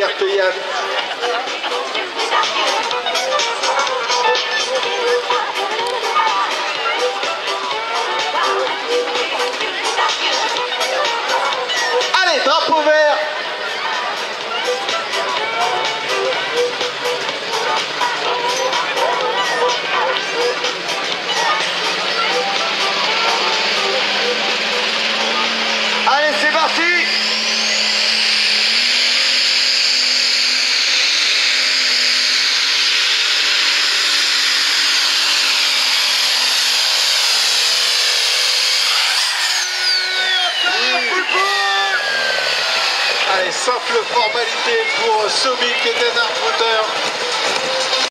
carte Yann. Allez, drapeau vert. Allez, c'est parti. Allez, simple formalité pour Somic et Desert Footer.